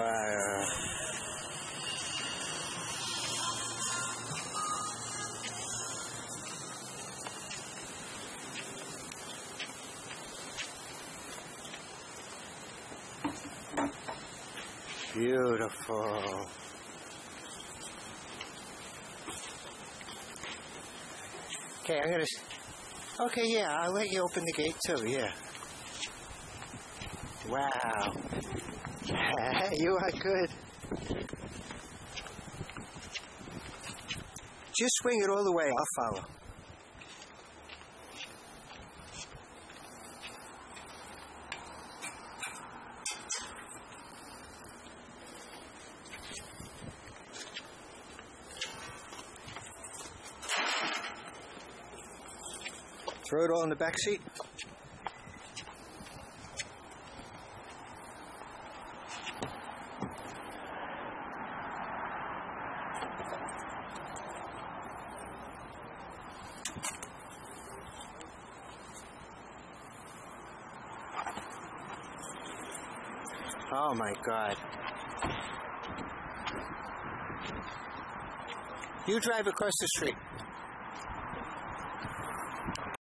Beautiful. Okay, I'm gonna. Okay, yeah, I'll let you open the gate too. Yeah. Wow. You are good. Just swing it all the way. I'll follow. Throw it all in the back seat. Oh my God. You drive across the street.